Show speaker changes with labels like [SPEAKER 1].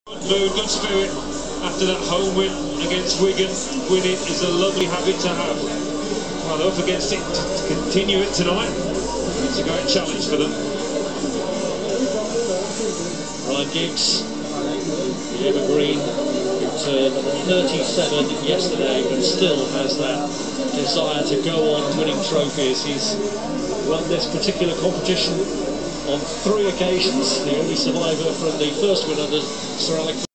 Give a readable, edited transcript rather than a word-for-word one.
[SPEAKER 1] Mood, good spirit after that home win against Wigan. Winning is a lovely habit to have. Well, they're up against it to continue it tonight. It's a great challenge for them.
[SPEAKER 2] Ryan Giggs, the evergreen, who turned 37 yesterday, but still has that desire to go on winning trophies. He's won this particular competition on 3 occasions, the only survivor from the first win under Sir Alex.